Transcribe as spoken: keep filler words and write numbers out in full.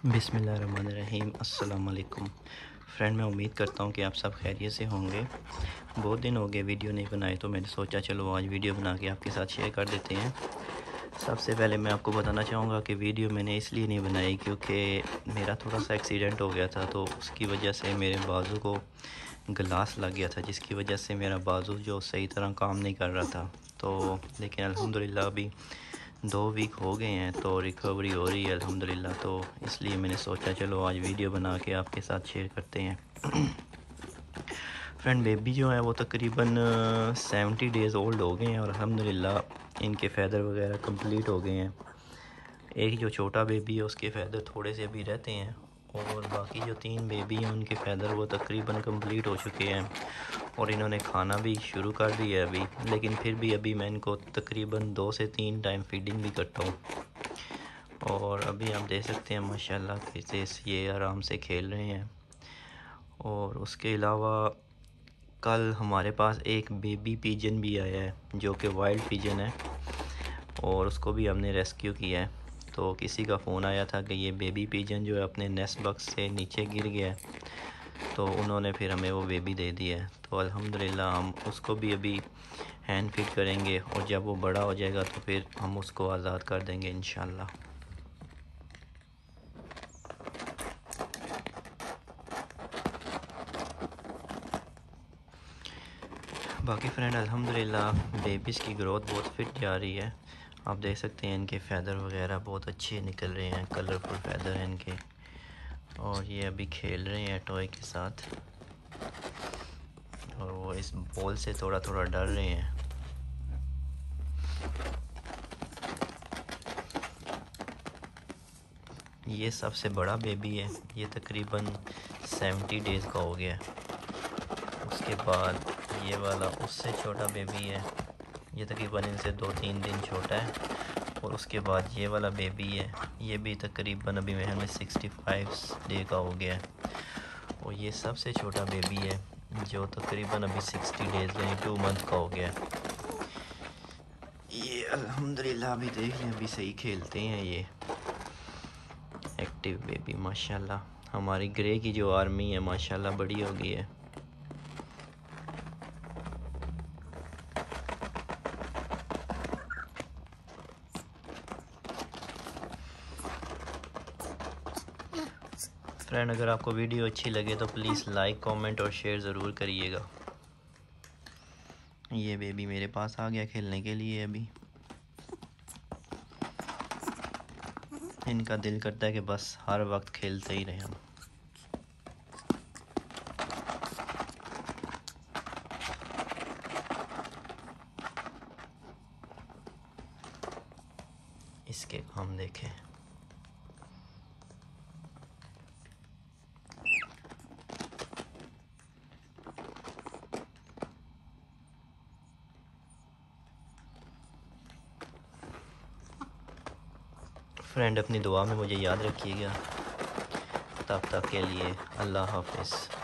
बिस्मिल्लाहिर्रहमानिर्रहीम। अस्सलाम वालेकुम फ्रेंड, मैं उम्मीद करता हूँ कि आप सब खैरियत से होंगे। बहुत दिन हो गए वीडियो नहीं बनाए, तो मैंने सोचा चलो आज वीडियो बना के आपके साथ शेयर कर देते हैं। सबसे पहले मैं आपको बताना चाहूँगा कि वीडियो मैंने इसलिए नहीं बनाई क्योंकि मेरा थोड़ा सा एक्सीडेंट हो गया था, तो उसकी वजह से मेरे बाजू को ग्लास लग गया था, जिसकी वजह से मेरा बाजू जो सही तरह काम नहीं कर रहा था। तो लेकिन अल्हम्दुलिल्लाह अभी दो वीक हो गए हैं तो रिकवरी हो रही है अल्हम्दुलिल्लाह। तो इसलिए मैंने सोचा चलो आज वीडियो बना के आपके साथ शेयर करते हैं। फ्रेंड, बेबी जो है वो तकरीबन सेवेंटी डेज़ ओल्ड हो गए हैं और अल्हम्दुलिल्लाह इनके फ़ैदर वगैरह कंप्लीट हो गए हैं। एक जो छोटा बेबी है उसके फ़ैदर थोड़े से अभी रहते हैं, और बाकी जो तीन बेबी हैं उनके फ़ैदर वो तकरीबन कंप्लीट हो चुके हैं और इन्होंने खाना भी शुरू कर दिया है अभी। लेकिन फिर भी अभी मैं इनको तकरीबन दो से तीन टाइम फीडिंग भी करता हूँ। और अभी आप देख सकते हैं माशाल्लाह कैसे ये आराम से खेल रहे हैं। और उसके अलावा कल हमारे पास एक बेबी पिजन भी आया है जो कि वाइल्ड पिजन है, और उसको भी हमने रेस्क्यू किया है। तो किसी का फ़ोन आया था कि ये बेबी पिजन जो है अपने नेस्ट बॉक्स से नीचे गिर गया है, तो उन्होंने फिर हमें वो बेबी दे दिया है। तो अल्हम्दुलिल्लाह हम उसको भी अभी हैंड फीड करेंगे, और जब वो बड़ा हो जाएगा तो फिर हम उसको आज़ाद कर देंगे इंशाल्लाह। बाकी फ्रेंड अल्हम्दुलिल्लाह बेबीज़ की ग्रोथ बहुत फिट जा रही है। आप देख सकते हैं इनके फ़ैदर वगैरह बहुत अच्छे निकल रहे हैं, कलरफुल फ़ैदर हैं इनके। और ये अभी खेल रहे हैं टॉय के साथ, और वो इस बॉल से थोड़ा थोड़ा डर रहे हैं। ये सबसे बड़ा बेबी है, ये तकरीबन सेवेंटी डेज़ का हो गया है। उसके बाद ये वाला उससे छोटा बेबी है, ये तकरीबन इनसे दो तीन दिन छोटा है। और उसके बाद ये वाला बेबी है, ये भी तकरीबन अभी महल में सिक्सटी फाइव डे का हो गया है। और ये सबसे छोटा बेबी है जो तकरीबन अभी सिक्सटी डेज़ यानी टू मंथ का हो गया है। ये अल्हम्दुलिल्लाह अभी देख लें अभी सही खेलते हैं। ये एक्टिव बेबी माशाल्लाह, हमारी ग्रे की जो आर्मी है माशाल्लाह बड़ी हो गई है। फ्रेंड, अगर आपको वीडियो अच्छी लगे तो प्लीज़ लाइक कमेंट और शेयर ज़रूर करिएगा। ये बेबी मेरे पास आ गया खेलने के लिए। अभी इनका दिल करता है कि बस हर वक्त खेलते ही रहें हम। इसके काम देखें। फ्रेंड, अपनी दुआ में मुझे याद रखिएगा। तब तक के लिए अल्लाह हाफ़िज़।